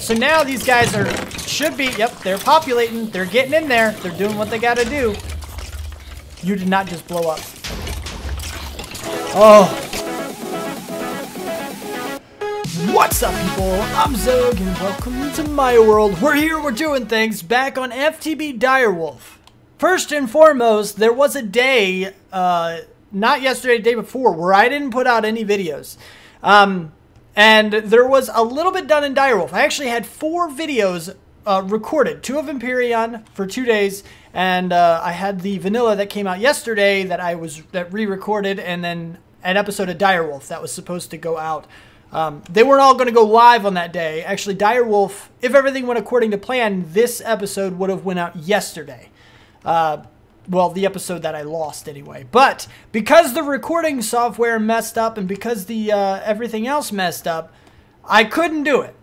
So now these guys should be, yep, they're populating. They're getting in there. They're doing what they got to do. You did not just blow up. Oh. What's up, people? I'm Zog, and welcome to my world. We're here, we're doing things back on FTB Direwolf. First and foremost, there was a day, not yesterday, the day before, where I didn't put out any videos. And there was a little bit done in Direwolf. I actually had 4 videos recorded. 2 of Empyrean for 2 days, and I had the vanilla that came out yesterday that re-recorded, and then an episode of Direwolf that was supposed to go out. They weren't all going to go live on that day. Actually, Direwolf, if everything went according to plan, this episode would have went out yesterday. Well, the episode that I lost anyway. But because the recording software messed up and because the everything else messed up, I couldn't do it.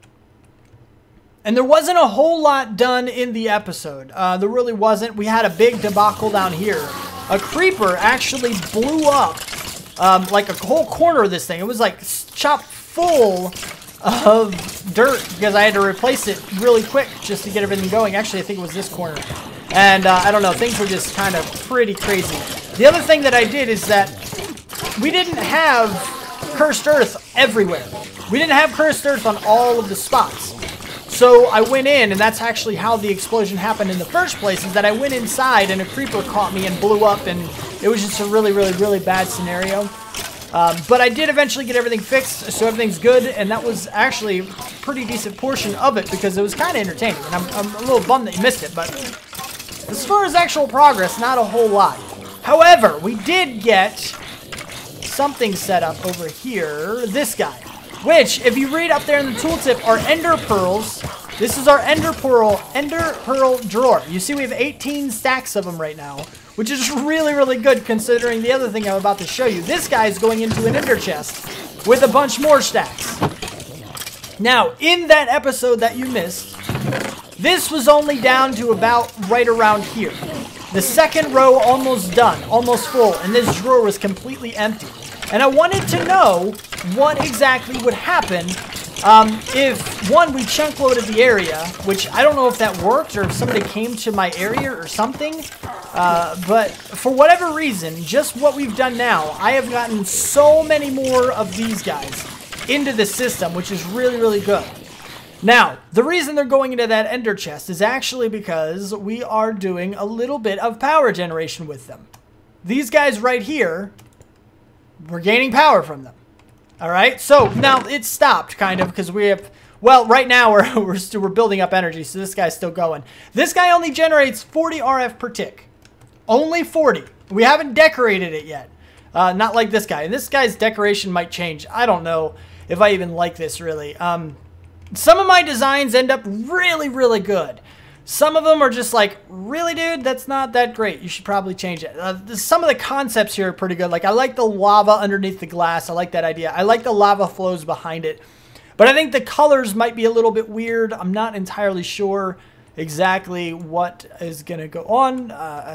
And there wasn't a whole lot done in the episode. There really wasn't. We had a big debacle down here. A creeper actually blew up like a whole corner of this thing. It was like chopped full of dirt because I had to replace it really quick just to get everything going. Actually, I think it was this corner. And I don't know, things were just kind of pretty crazy. The other thing that I did is that we didn't have cursed earth everywhere. We didn't have cursed earth on all of the spots. So I went in, and that's actually how the explosion happened in the first place, is that I went inside and a creeper caught me and blew up, and it was just a really, really, really bad scenario. But I did eventually get everything fixed, so everything's good, and that was actually a pretty decent portion of it because it was kind of entertaining. And I'm a little bummed that you missed it, but as far as actual progress, not a whole lot. However, we did get something set up over here, this guy, which, if you read up there in the tooltip, are ender pearls. This is our ender pearl drawer. You see we have 18 stacks of them right now, which is really, really good considering the other thing I'm about to show you. This guy is going into an ender chest with a bunch more stacks. Now, in that episode that you missed, this was only down to about right around here. The second row almost done, almost full, and this drawer was completely empty. And I wanted to know what exactly would happen if, one, we chunk loaded the area, which I don't know if that worked or if somebody came to my area or something. But for whatever reason, just what we've done now, I have gotten so many more of these guys into the system, which is really, really good. Now, the reason they're going into that ender chest is actually because we are doing a little bit of power generation with them. These guys right here, we're gaining power from them. All right, so now it's stopped kind of because we have, well, right now we're building up energy, so this guy's still going. This guy only generates 40 RF per tick. Only 40. We haven't decorated it yet. Not like this guy. And this guy's decoration might change. I don't know if I even like this really. Some of my designs end up really, really good. Some of them are just like, really, dude? That's not that great. You should probably change it. Some of the concepts here are pretty good. Like, I like the lava underneath the glass. I like that idea. I like the lava flows behind it. But I think the colors might be a little bit weird. I'm not entirely sure exactly what is going to go on.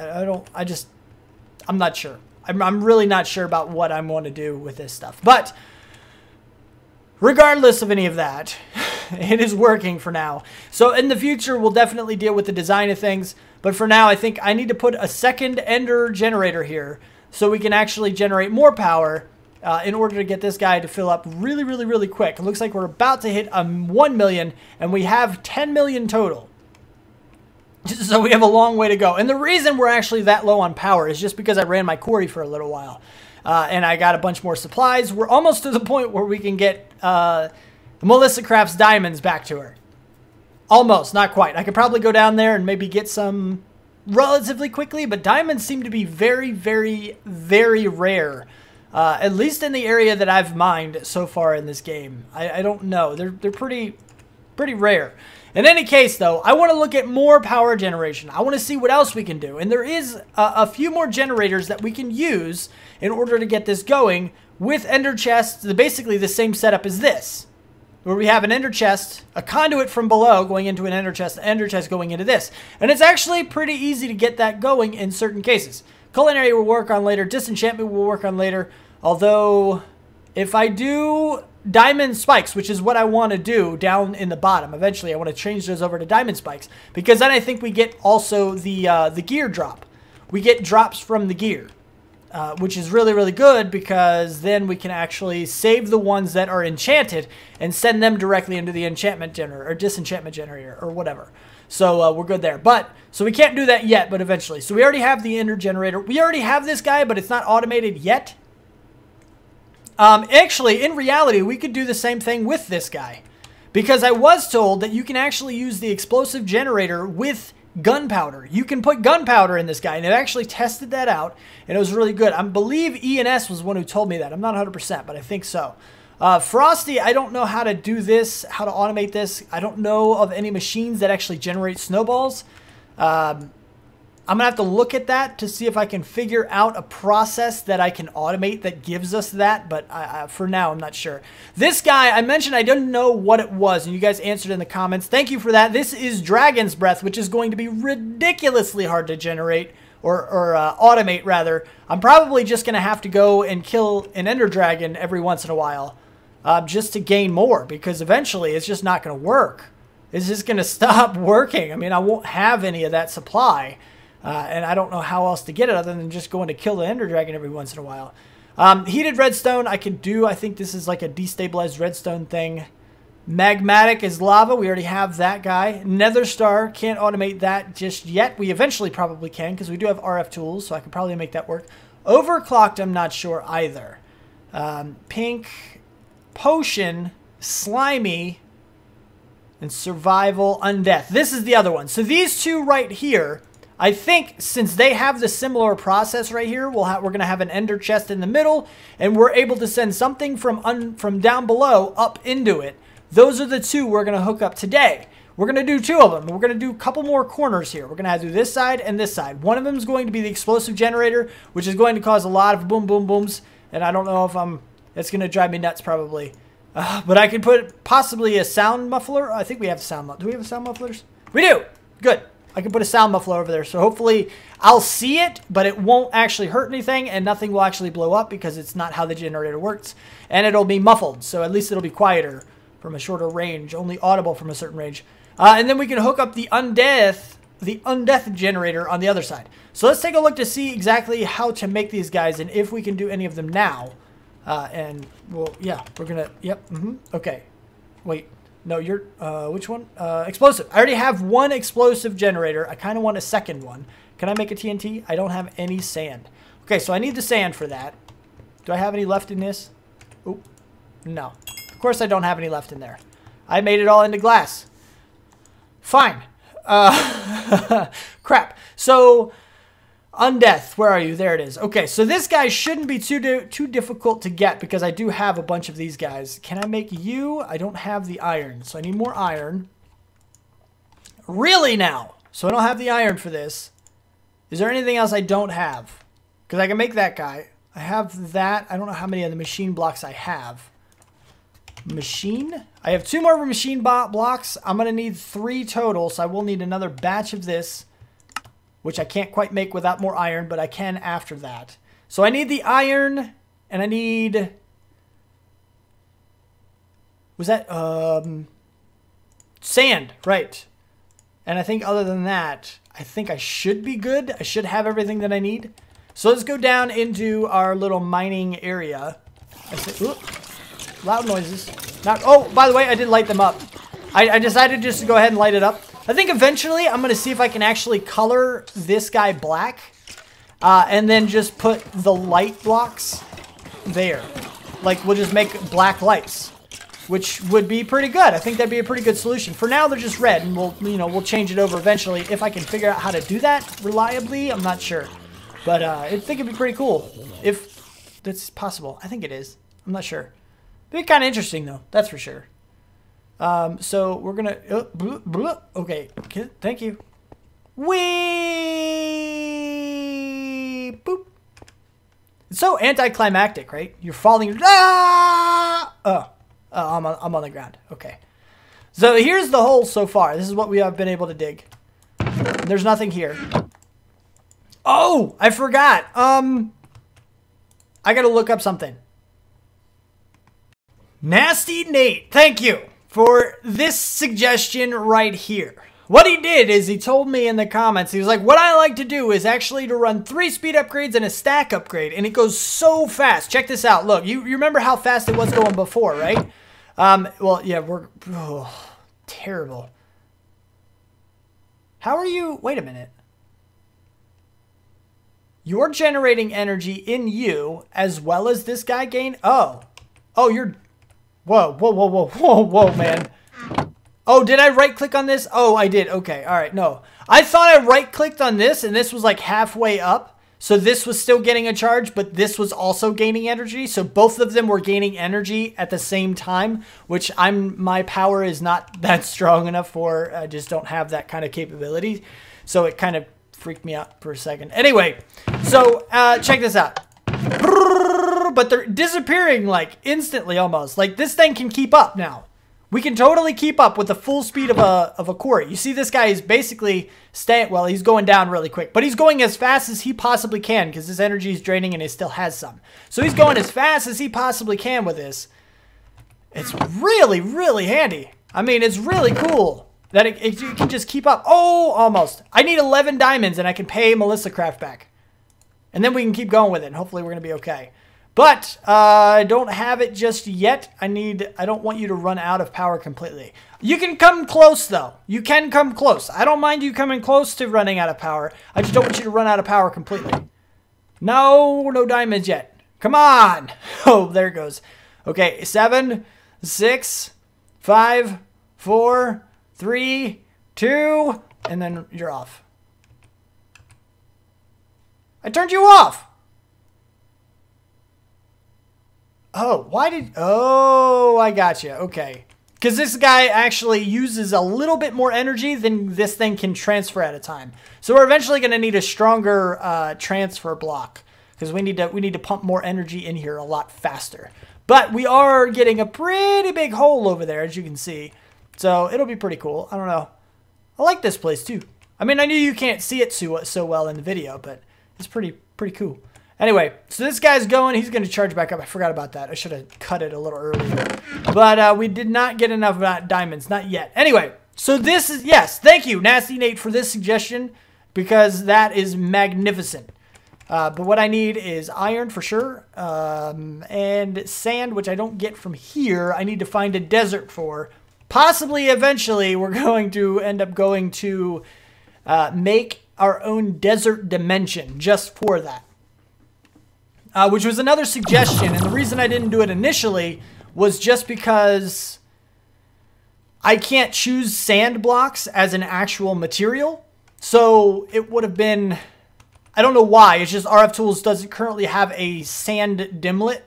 I'm not sure. I'm really not sure about what I want to do with this stuff. But regardless of any of that, it is working for now. So in the future, we'll definitely deal with the design of things. But for now, I think I need to put a second ender generator here so we can actually generate more power in order to get this guy to fill up really, really, really quick. It looks like we're about to hit 1 million, and we have 10 million total. So we have a long way to go. And the reason we're actually that low on power is just because I ran my quarry for a little while. And I got a bunch more supplies. We're almost to the point where we can get Melissa Craft's diamonds back to her. Almost, not quite. I could probably go down there and maybe get some relatively quickly, but diamonds seem to be very, very, very rare. At least in the area that I've mined so far in this game. I don't know. They're pretty rare. In any case, though, I want to look at more power generation. I want to see what else we can do. And there is a few more generators that we can use in order to get this going with ender chests, basically the same setup as this, where we have an ender chest, a conduit from below going into an ender chest going into this. And it's actually pretty easy to get that going in certain cases. Culinary we'll work on later. Disenchantment we'll work on later. Although, if I do diamond spikes, which is what I want to do down in the bottom. Eventually, I want to change those over to diamond spikes, because then I think we get also the gear drop. We get drops from the gear, which is really, really good, because then we can actually save the ones that are enchanted and send them directly into the enchantment generator or disenchantment generator or whatever. So we're good there. So we can't do that yet, but eventually. So we already have the ender generator. We already have this guy, but it's not automated yet. Actually, in reality, we could do the same thing with this guy, because I was told that you can actually use the explosive generator with gunpowder. You can put gunpowder in this guy, and I actually tested that out, and it was really good. I believe ENS was the one who told me that. I'm not 100%, but I think so. Frosty, I don't know how to do this, how to automate this. I don't know of any machines that actually generate snowballs. I'm going to have to look at that to see if I can figure out a process that I can automate that gives us that, but for now, I'm not sure. This guy, I mentioned I didn't know what it was, and you guys answered in the comments. Thank you for that. This is Dragon's Breath, which is going to be ridiculously hard to generate, or automate, rather. I'm probably just going to have to go and kill an Ender Dragon every once in a while, just to gain more, because eventually it's just not going to work. It's just going to stop working. I mean, I won't have any of that supply. And I don't know how else to get it other than just going to kill the Ender Dragon every once in a while. Heated redstone I could do. I think this is like a destabilized redstone thing. Magmatic is lava. We already have that guy. Nether Star, can't automate that just yet. We eventually probably can, because we do have RF tools, so I can probably make that work. Overclocked, I'm not sure either. Pink, potion, slimy, and survival, undeath. This is the other one. So these two right here, I think since they have the similar process right here, we're going to have an ender chest in the middle, and we're able to send something from down below up into it. Those are the two we're going to hook up today. We're going to do two of them. We're going to do a couple more corners here. We're going to have to do this side and this side. One of them is going to be the explosive generator, which is going to cause a lot of boom, boom, booms. And I don't know if it's going to drive me nuts probably. But I can put possibly a sound muffler. I think we have sound mufflers. Do we have sound mufflers? We do. Good. I can put a sound muffler over there, so hopefully I'll see it, but it won't actually hurt anything, and nothing will actually blow up because it's not how the generator works. And it'll be muffled, so at least it'll be quieter from a shorter range, only audible from a certain range. And then we can hook up the undeath generator on the other side. So let's take a look to see exactly how to make these guys and if we can do any of them now. And well, yeah, we're gonna, yep, okay. Wait. No, you're, which one? Explosive. I already have one explosive generator. I kind of want a second one. Can I make a TNT? I don't have any sand. Okay, so I need the sand for that. Do I have any left in this? Oop. No. Of course I don't have any left in there. I made it all into glass. Fine. Crap. So, undeath, where are you? There it is. Okay, so this guy shouldn't be too difficult to get because I do have a bunch of these guys. Can I make you? I don't have the iron, so I need more iron. Really now? So I don't have the iron for this. Is there anything else I don't have? Because I can make that guy. I have that. I don't know how many of the machine blocks I have. Machine? I have 2 more machine blocks. I'm going to need 3 total, so I will need another batch of this, which I can't quite make without more iron, but I can after that. So I need the iron, and I need... Was that... sand, right. And I think other than that, I think I should be good. I should have everything that I need. So let's go down into our little mining area. Loud noises. Oh, by the way, I did light them up. I decided just to go ahead and light it up. I think eventually I'm going to see if I can actually color this guy black. And then just put the light blocks there. Like, we'll just make black lights. Which would be pretty good. I think that'd be a pretty good solution. For now, they're just red. And we'll change it over eventually. If I can figure out how to do that reliably, I'm not sure. But I think it'd be pretty cool. If that's possible. I think it is. I'm not sure. It'd be kind of interesting, though. That's for sure. So we're gonna okay, thank you. Whee! Boop. It's so anticlimactic, right? You're falling. Ah! I'm on the ground. Okay. So here's the hole so far. This is what we have been able to dig. There's nothing here. Oh, I forgot. I gotta look up something. Nasty Nate, thank you for this suggestion right here. What he did is he told me in the comments, he was like, what I like to do is actually to run 3 speed upgrades and a stack upgrade, and it goes so fast. Check this out. Look, you remember how fast it was going before, right? Well, yeah, terrible. How are you? Wait a minute. You're generating energy in you as well as this guy gained. Oh, you're. Whoa, man. Oh, did I right click on this? Oh, I did. Okay. All right. No, I thought I right clicked on this and this was like halfway up. So this was still getting a charge, but this was also gaining energy. So both of them were gaining energy at the same time, which my power is not that strong enough for. I just don't have that kind of capability. So it kind of freaked me out for a second. Anyway, so check this out. But they're disappearing like instantly almost. Like this thing can keep up now. We can totally keep up with the full speed of a quarry. You see this guy is basically well, he's going down really quick, but he's going as fast as he possibly can because his energy is draining and he still has some. So he's going as fast as he possibly can with this. It's really, really handy. I mean, it's really cool that it can just keep up. Oh, almost. I need 11 diamonds and I can pay Melissa Craft back. And then we can keep going with it and hopefully we're going to be okay. But I don't have it just yet. I don't want you to run out of power completely. You can come close, though. You can come close. I don't mind you coming close to running out of power. I just don't want you to run out of power completely. No diamonds yet. Come on. Oh, there it goes. Okay, 7, 6, 5, 4, 3, 2, and then you're off. I turned you off. Oh, I got you. Okay. Because this guy actually uses a little bit more energy than this thing can transfer at a time. So we're eventually going to need a stronger transfer block. Because we need to pump more energy in here a lot faster. But we are getting a pretty big hole over there, as you can see. So it'll be pretty cool. I don't know. I like this place, too. I mean, I knew you can't see it so well in the video, but it's pretty cool. Anyway, so this guy's going. He's going to charge back up. I forgot about that. I should have cut it a little earlier. But we did not get enough diamonds. Not yet. Anyway, so this is, yes, thank you, Nasty Nate, for this suggestion. Because that is magnificent. But what I need is iron for sure. And sand, which I don't get from here. I need to find a desert for. Possibly, eventually, we're going to end up going to make our own desert dimension just for that. Which was another suggestion, and the reason I didn't do it initially was just because I can't choose sand blocks as an actual material. So it would have been, I don't know why, it's just RF Tools doesn't currently have a sand dimlet.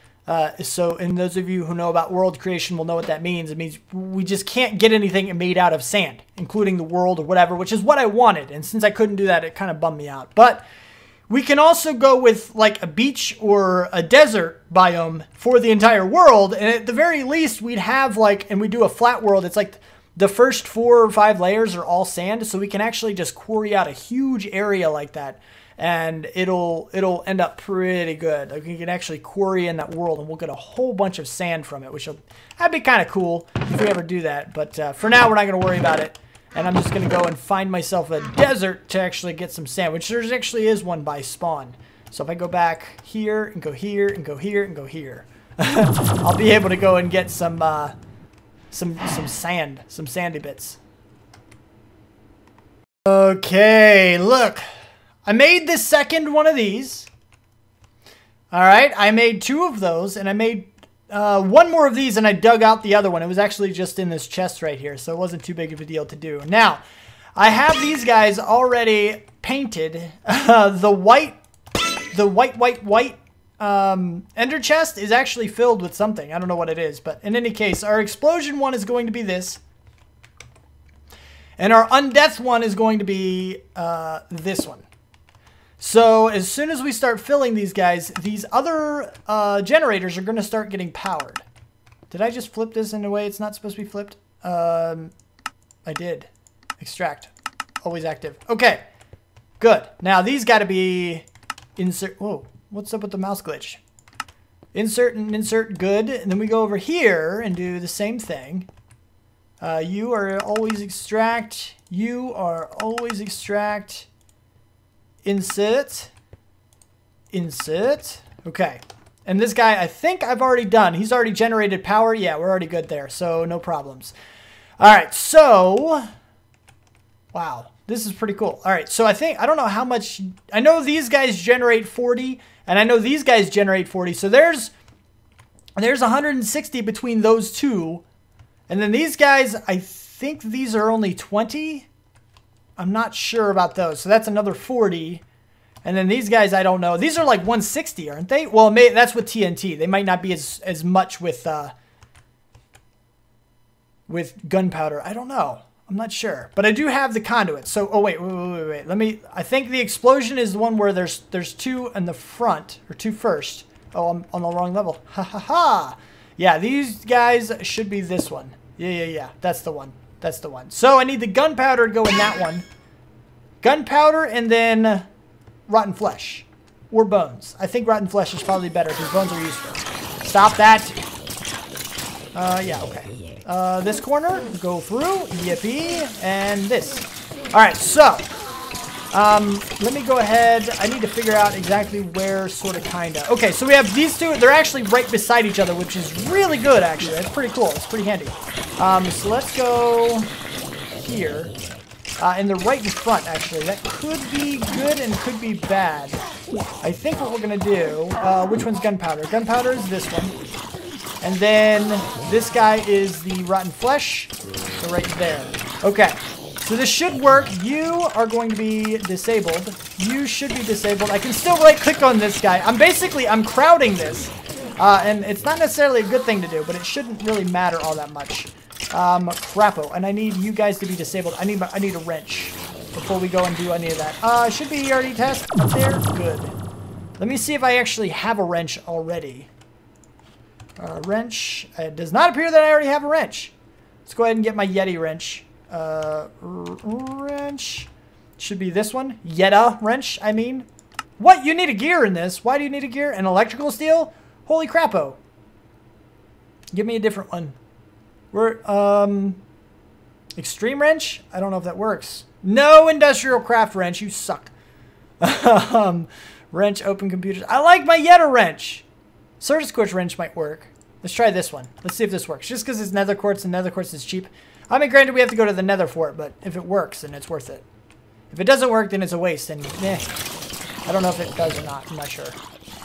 And those of you who know about world creation will know what that means. It means we just can't get anything made out of sand, including the world or whatever, which is what I wanted. And since I couldn't do that, it kind of bummed me out. But we can also go with like a beach or a desert biome for the entire world. And at the very least, we'd have like, and we do a flat world. It's like the first 4 or 5 layers are all sand. So we can actually just quarry out a huge area like that. And it'll end up pretty good. Like we can actually quarry in that world and we'll get a whole bunch of sand from it, that'd be kind of cool if we ever do that. But for now, we're not going to worry about it. And I'm just going to go and find myself a desert to actually get some sand, which there actually is one by spawn. So if I go back here and go here and go here and go here, I'll be able to go and get some sand, some sandy bits. Okay, look. I made the second one of these. All right, I made 2 of those, and I made 1 more of these, and I dug out the other one. It was actually just in this chest right here, so it wasn't too big of a deal to do. Now, I have these guys already painted. The white ender chest is actually filled with something. I don't know what it is, but in any case, our explosion one is going to be this. And our undeath one is going to be this one. So as soon as we start filling these guys, these other generators are going to start getting powered. Did I just flip this in a way it's not supposed to be flipped? I did. Extract. Always active. Okay. Good. Now these got to be insert. Whoa. What's up with the mouse glitch? Insert and insert, good. And then we go over here and do the same thing. You are always extract. You are always extract. Insert. Insert. Okay. And this guy, I think I've already done. He's already generated power. Yeah, we're already good there, so no problems. All right, so... Wow, this is pretty cool. All right, so I don't know how much... I know these guys generate 40, and I know these guys generate 40, so there's 160 between those two. And then these guys, I think these are only 20. I'm not sure about those, so that's another 40. And then these guys, I don't know. These are like 160, aren't they? Well, that's with TNT. They might not be as much with gunpowder. I don't know. I'm not sure. But I do have the conduit. So, oh, wait. I think the explosion is the one where there's two in the front, or two first. Oh, I'm on the wrong level. Ha, ha, ha. Yeah, these guys should be this one. Yeah. That's the one. That's the one. So I need the gunpowder to go in that one. Gunpowder and then... rotten flesh or bones. I think rotten flesh is probably better because bones are useful. Stop that. Yeah, okay. This corner, go through, yippee, and this. All right, so let me go ahead. I need to figure out exactly where, sort of, kind of. Okay, so we have these two. They're actually right beside each other, which is really good, actually. That's pretty cool. It's pretty handy. So let's go here. And they're right in front, actually. That could be good and could be bad. I think what we're going to do... which one's gunpowder? Gunpowder is this one. And then this guy is the rotten flesh. So right there. Okay. So this should work. You are going to be disabled. You should be disabled. I can still right-click on this guy. I'm crowding this. And it's not necessarily a good thing to do, but it shouldn't really matter all that much. Crapo, and I need you guys to be disabled. I need a wrench before we go and do any of that. Should be already test up there. Good. Let me see if I actually have a wrench already. Wrench. It does not appear that I already have a wrench. Let's go ahead and get my Yeti wrench. Wrench. Should be this one. Yeta wrench, I mean. What? You need a gear in this. Why do you need a gear? An electrical steel? Holy crapo. Give me a different one. Extreme wrench? I don't know if that works. No industrial craft wrench. You suck. Wrench, open computers. I like my Yeta wrench. Surface quartz wrench might work. Let's try this one. Let's see if this works. Just because it's nether quartz and nether quartz is cheap. I mean, granted, we have to go to the nether for it, but if it works, then it's worth it. If it doesn't work, then it's a waste, and I don't know if it does or not. I'm not sure.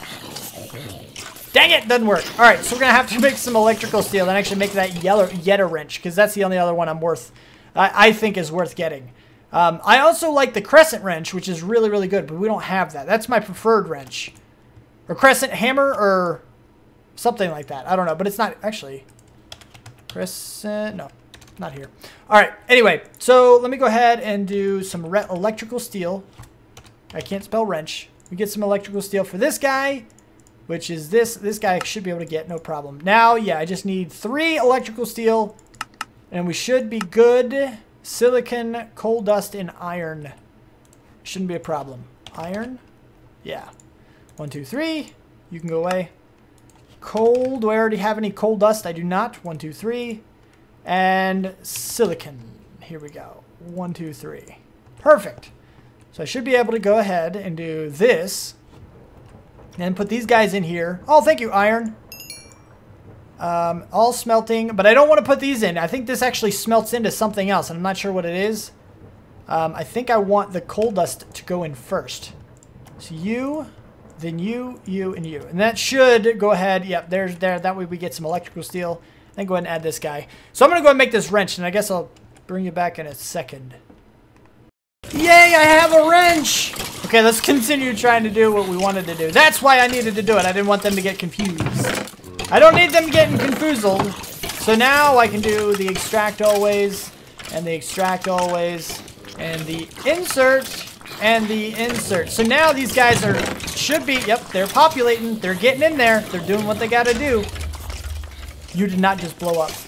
Dang it, doesn't work. All right, so we're going to have to make some electrical steel and actually make that Yeta wrench, because that's the only other one I think is worth getting. I also like the crescent wrench, which is really, really good, but we don't have that. That's my preferred wrench. Or crescent hammer, or something like that. I don't know, but it's not actually. Crescent, no, not here. All right, anyway, so let me go ahead and do some electrical steel. I can't spell wrench. We get some electrical steel for this guy, which is this. This guy should be able to get no problem. Now, yeah, I just need 3 electrical steel, and we should be good. Silicon, coal dust, and iron. Shouldn't be a problem. Iron? Yeah. 1, 2, 3. You can go away. Coal. Do I already have any coal dust? I do not. 1, 2, 3. And silicon. Here we go. 1, 2, 3. Perfect. So I should be able to go ahead and do this. And put these guys in here. Oh, thank you, iron. All smelting. But I don't want to put these in. I think this actually smelts into something else. And I'm not sure what it is. I think I want the coal dust to go in first. So you, then you, and you. And that should go ahead. Yep, there's there. That way we get some electrical steel. Then go ahead and add this guy. So I'm going to go and make this wrench. And I guess I'll bring you back in a second. Yay, I have a wrench! Okay, let's continue trying to do what we wanted to do. That's why I needed to do it. I didn't want them to get confused. I don't need them getting confused. So now I can do the extract always, and the extract always, and the insert, and the insert. So now these guys should be, yep, they're populating. They're getting in there. They're doing what they gotta do. You did not just blow up.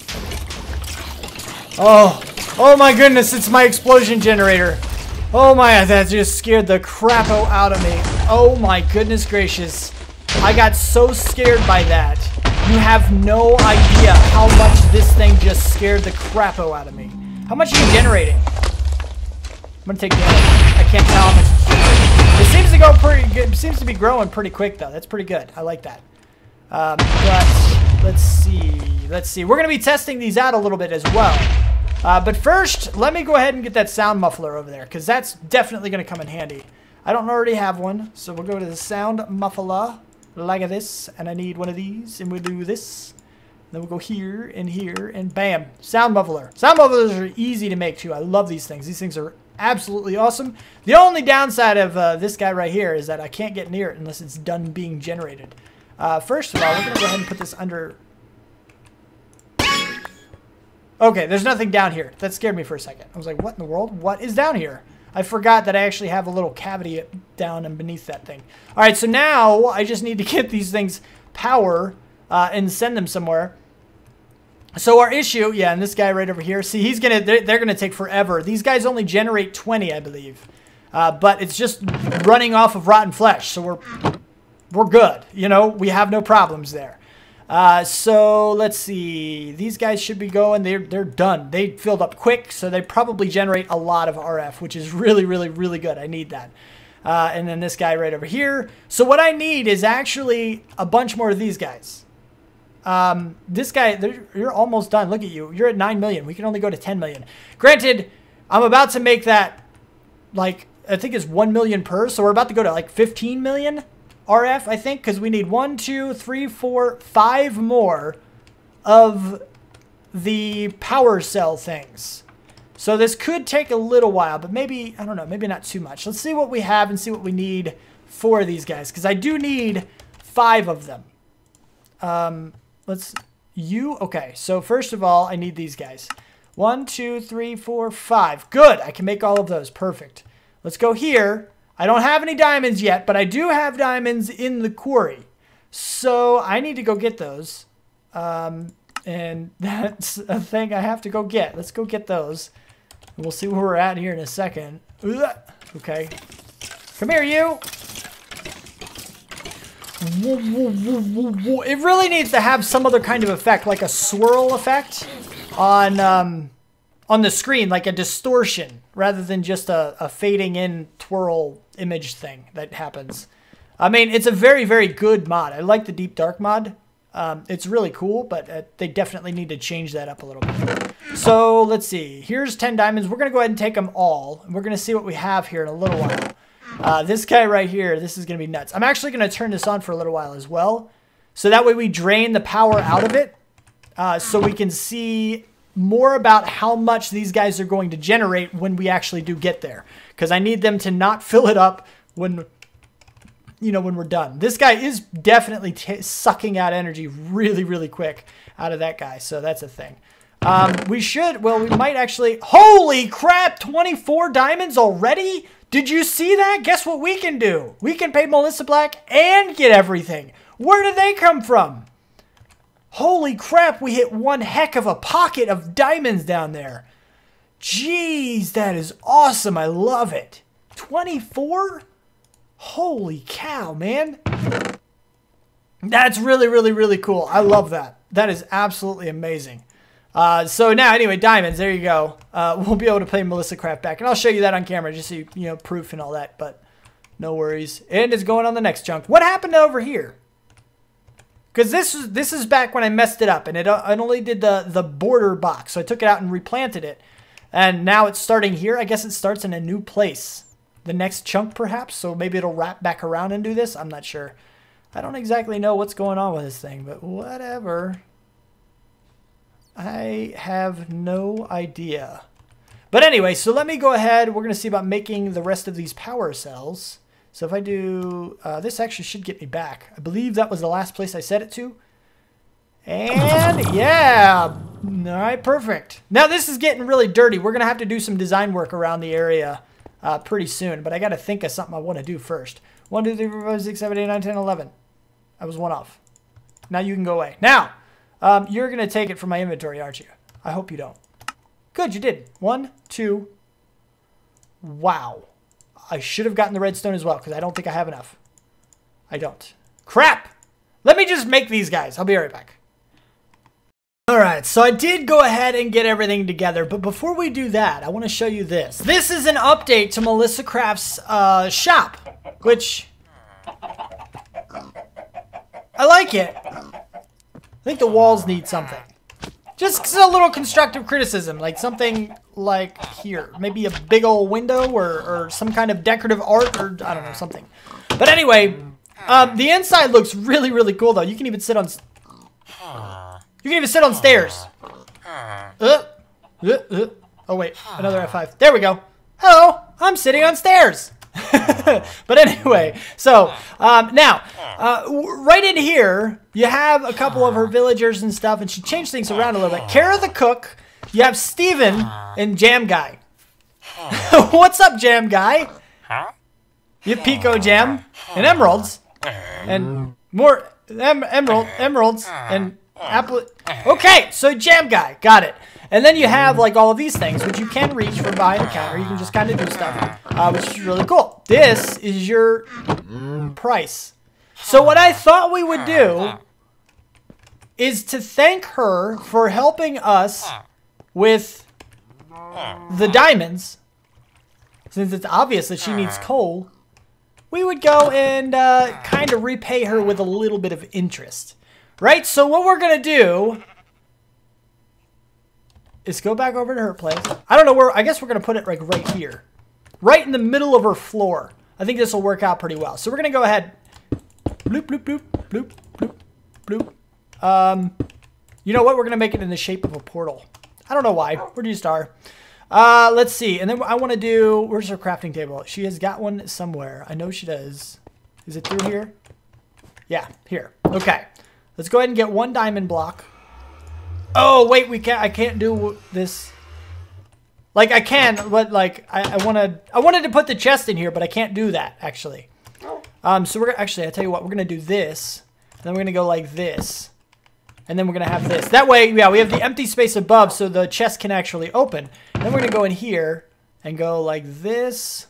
Oh my goodness, it's my explosion generator. Oh my, that just scared the crapo out of me. Oh my goodness gracious. I got so scared by that. You have no idea how much this thing just scared the crap-o out of me. How much are you generating? I'm gonna take damage. I can't tell how much it's generating. It seems to go pretty good. It seems to be growing pretty quick though. That's pretty good. I like that. But let's see. Let's see. We're gonna be testing these out a little bit as well. But first, let me go ahead and get that sound muffler over there, because that's definitely gonna come in handy. I don't already have one, so we'll go to the sound muffler like this, and I need one of these, and we'll do this. Then we'll go here, and bam, sound muffler. Sound mufflers are easy to make too. I love these things. These things are absolutely awesome. The only downside of this guy right here is that I can't get near it unless it's done being generated. First of all, we're gonna go ahead and put this under. Okay, there's nothing down here. That scared me for a second. I was like, what in the world? What is down here? I forgot that I actually have a little cavity down and beneath that thing. All right, so now I just need to get these things power and send them somewhere. So our issue, yeah, and this guy right over here, see, they're gonna take forever. These guys only generate 20, I believe, but it's just running off of rotten flesh, so we're good. You know, we have no problems there. So let's see. These guys should be going. They're done. They filled up quick, so they probably generate a lot of RF, which is really, really, really good. I need that. And then this guy right over here. So what I need is actually a bunch more of these guys. This guy, you're almost done. Look at you. You're at 9 million. We can only go to 10 million. Granted, I'm about to make that, like, I think it's 1 million per. So we're about to go to like 15 million. RF, I think, because we need 1, 2, 3, 4, 5 more of the power cell things. So this could take a little while, but maybe, I don't know, maybe not too much. Let's see what we have and see what we need for these guys, because I do need 5 of them. Okay, so first of all, I need these guys. 1, 2, 3, 4, 5. Good, I can make all of those. Perfect. Let's go here. I don't have any diamonds yet, but I do have diamonds in the quarry. So I need to go get those. And that's a thing I have to go get. Let's go get those. And we'll see where we're at here in a second. Okay. Come here, you. It really needs to have some other kind of effect, like a swirl effect on the screen, like a distortion, rather than just a fading in twirl image thing that happens. I mean, it's a very, very good mod. I like the Deep Dark mod. It's really cool, but they definitely need to change that up a little bit. So let's see. Here's 10 diamonds. We're going to go ahead and take them all, and we're going to see what we have here in a little while. This guy right here, this is going to be nuts. I'm actually going to turn this on for a little while as well, so that way we drain the power out of it, so we can see more about how much these guys are going to generate when we actually do get there, because I need them to not fill it up when we're done. This guy is definitely sucking out energy really, really quick out of that guy, so that's a thing. We might actually, holy crap, 24 diamonds already? Did you see that? Guess what we can do? We can pay Melissa Black and get everything. Where did they come from? Holy crap, we hit one heck of a pocket of diamonds down there. Jeez, that is awesome. I love it. 24? Holy cow, man. That's really, really, really cool. I love that. That is absolutely amazing. So now, anyway, diamonds, there you go. We'll be able to play Melissa Craft back. And I'll show you that on camera just so you know, proof and all that. But no worries. And it's going on the next chunk. What happened over here? Because this is back when I messed it up, and it only did the border box. So I took it out and replanted it. And now it's starting here. I guess it starts in a new place. The next chunk, perhaps. So maybe it'll wrap back around and do this. I'm not sure. I don't exactly know what's going on with this thing, but whatever. I have no idea. But anyway, so let me go ahead. We're going to see about making the rest of these power cells. So if I do, this actually should get me back. I believe that was the last place I set it to. And yeah, all right, perfect. Now this is getting really dirty. We're going to have to do some design work around the area pretty soon. But I got to think of something I want to do first. 1, 2, 3, 4, 5, 6, 7, 8, 9, 10, 11. I was one off. Now you can go away. Now, you're going to take it from my inventory, aren't you? I hope you don't. Good, you did. 1, 2. Wow. I should have gotten the redstone as well, because I don't think I have enough. I don't. Crap. Let me just make these guys. I'll be right back. Alright, so I did go ahead and get everything together, but before we do that, I want to show you this. This is an update to Melissa Craft's shop, which I like it. I think the walls need something. Just a little constructive criticism, like something like here. Maybe a big old window or some kind of decorative art or, I don't know, something. But anyway, the inside looks really, really cool, though. You can even sit on... You can even sit on stairs. Oh, wait. Another F5. There we go. Hello. I'm sitting on stairs. But anyway, so now, right in here, you have a couple of her villagers and stuff, and she changed things around a little bit. Kara the cook, you have Steven and Jam Guy. What's up, Jam Guy? You have Pico Jam and emeralds and more emeralds and apple. Okay, so Jam Guy, got it. And then you have like all of these things, which you can reach from behind the counter. You can just kind of do stuff, which is really cool. This is your price. So what I thought we would do is to thank her for helping us with the diamonds. Since it's obvious that she needs coal, we would go and kind of repay her with a little bit of interest. Right? So what we're going to do is go back over to her place. I don't know where. I guess we're going to put it like right here. Right in the middle of her floor. I think this will work out pretty well. So we're going to go ahead. Bloop, bloop, bloop, bloop, bloop, bloop. You know what? We're going to make it in the shape of a portal. I don't know why. Where do you start? Let's see. And then I want to do... Where's her crafting table? She has got one somewhere. I know she does. Is it through here? Yeah, here. Okay. Let's go ahead and get one diamond block. Oh, wait, I can't do this. Like, I can, but, like, I wanted to put the chest in here, but I can't do that, actually. So we're actually, I tell you what, we're going to do this. And then we're going to go like this. And then we're going to have this. That way, yeah, we have the empty space above, so the chest can actually open. And then we're going to go in here and go like this.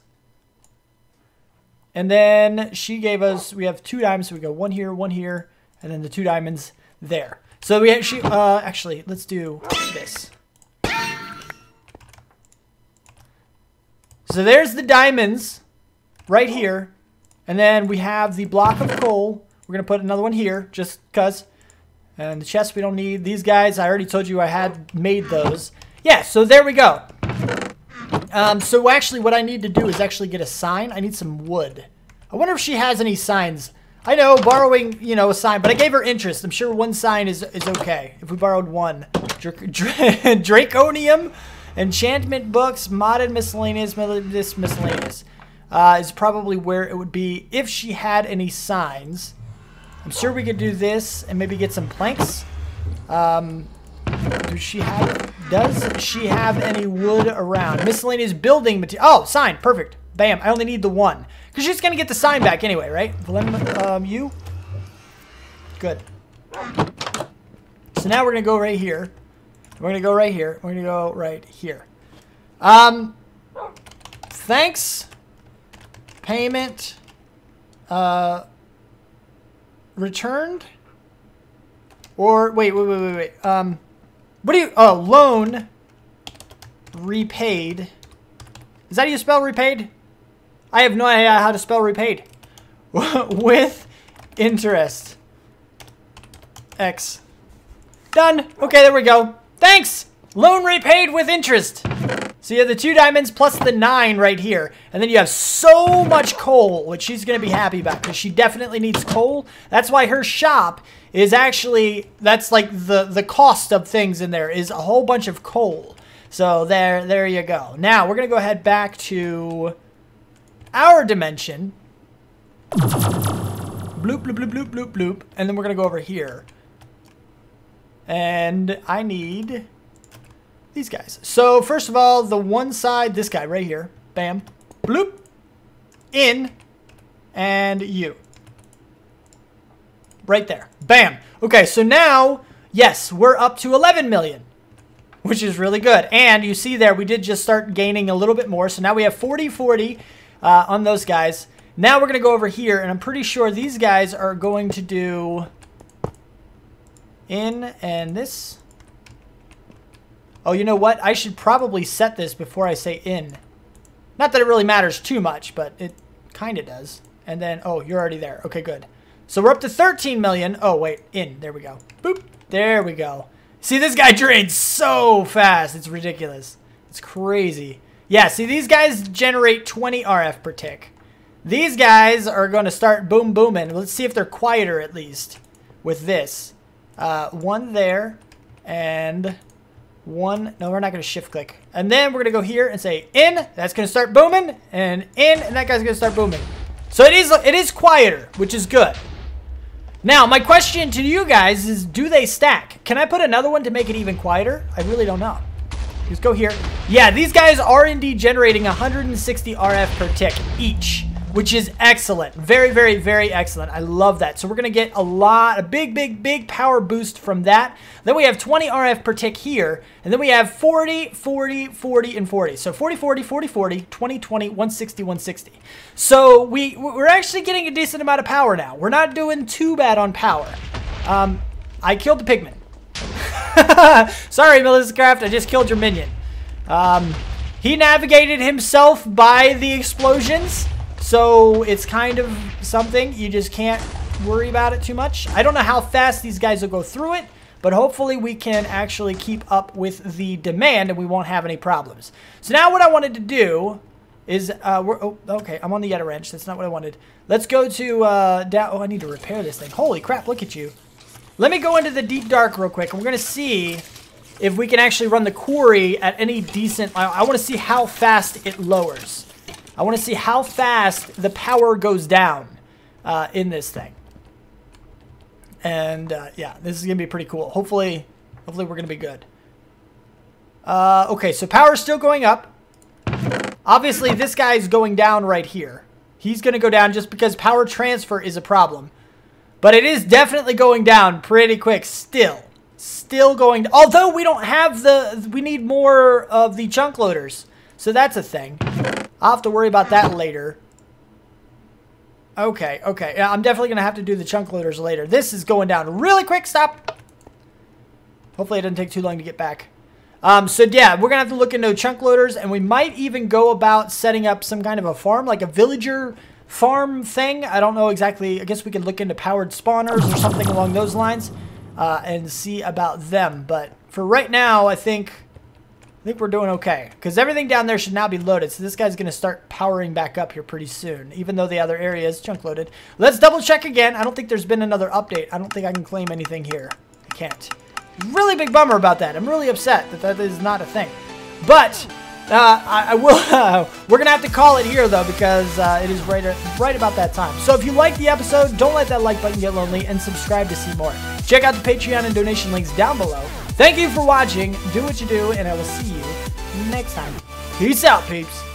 And then she gave us, we have 2 diamonds, so we go one here, and then the 2 diamonds there. So we actually, actually, let's do this. So there's the diamonds right here. And then we have the block of coal. We're going to put another one here just because. And the chest we don't need. These guys, I already told you I had made those. Yeah, so there we go. So actually what I need to do is actually get a sign. I need some wood. I wonder if she has any signs. I know, borrowing, you know, a sign, but I gave her interest. I'm sure 1 sign is okay. If we borrowed 1. Draconium, enchantment books, modded miscellaneous, miscellaneous. Is probably where it would be if she had any signs. I'm sure we could do this and maybe get some planks. Does she have any wood around? Miscellaneous building material. Oh, sign. Perfect. Bam. I only need the 1. Because she's going to get the sign back anyway, right? You? Good. So now we're going to go right here. We're going to go right here. We're going to go right here. Thanks. Payment. Returned. Or, wait. What do you, oh, loan. Repaid. Is that how you spell repaid? I have no idea how to spell repaid. With interest. X. Done. Okay, there we go. Thanks. Loan repaid with interest. So you have the 2 diamonds plus the 9 right here. And then you have so much coal, which she's going to be happy about because she definitely needs coal. That's why her shop is actually, that's like the cost of things in there is a whole bunch of coal. So there you go. Now we're going to go ahead back to our dimension. Bloop, bloop, bloop, bloop, bloop, bloop. And then we're going to go over here. And I need these guys. So first of all, the one side, this guy right here. Bam. Bloop. In. And you. Right there. Bam. Okay, so now, yes, we're up to 11 million. Which is really good. And you see there, we did just start gaining a little bit more. So now we have 40-40 on those guys. Now we're going to go over here, and I'm pretty sure these guys are going to do in and this. Oh, you know what? I should probably set this before I say in. Not that it really matters too much, but it kind of does. And then, oh, you're already there. Okay, good. So we're up to 13 million. Oh, wait, in. There we go. Boop. There we go. See, this guy drains so fast. It's ridiculous. It's crazy. Yeah, see, these guys generate 20 RF per tick. These guys are going to start boom booming. Let's see if they're quieter at least with this. One there and one. No, we're not going to shift click. And then we're going to go here and say in. That's going to start booming. And in. And that guy's going to start booming. So it is quieter, which is good. Now, my question to you guys is, do they stack? Can I put another one to make it even quieter? I really don't know. Just go here. Yeah, these guys are indeed generating 160 RF per tick each, which is excellent. Very, very, very excellent. I love that. So we're going to get a big power boost from that. Then we have 20 RF per tick here. And then we have 40, 40, 40, and 40. So 40, 40, 40, 40, 20, 20, 160, 160. So we're actually getting a decent amount of power now. We're not doing too bad on power. I killed the pigman. Sorry, Melissa Craft, I just killed your minion. He navigated himself by the explosions. So it's kind of something. You just can't worry about it too much. I don't know how fast these guys will go through it, but hopefully we can actually keep up with the demand and we won't have any problems. So now what I wanted to do is, oh, okay, I'm on the Yeta wrench. That's not what I wanted. Let's go to, oh, I need to repair this thing. Holy crap, look at you. Let me go into the deep dark real quick, and we're going to see if we can actually run the quarry at any decent, I want to see how fast it lowers. I want to see how fast the power goes down in this thing. And yeah, this is going to be pretty cool. Hopefully we're going to be good. Okay, so power's still going up. Obviously, this guy's going down right here. He's going to go down just because power transfer is a problem. But it is definitely going down pretty quick still. Still going, although we don't have we need more of the chunk loaders. So that's a thing. I'll have to worry about that later. Okay. Yeah, I'm definitely going to have to do the chunk loaders later. This is going down really quick. Stop. Hopefully it doesn't take too long to get back. So yeah, we're going to have to look into chunk loaders, and we might even go about setting up some kind of a farm, like a villager farm thing. I don't know exactly. I guess we could look into powered spawners or something along those lines and see about them. But for right now, I think we're doing okay, because everything down there should now be loaded. So this guy's going to start powering back up here pretty soon, even though the other area is chunk loaded. Let's double check again. I don't think there's been another update. I don't think I can claim anything here. I can't. Really big bummer about that. I'm really upset that is not a thing. But I will. We're gonna have to call it here though, because it is right about that time. So if you liked the episode, don't let that like button get lonely, and subscribe to see more. Check out the Patreon and donation links down below. Thank you for watching. Do what you do, and I will see you next time. Peace out, peeps.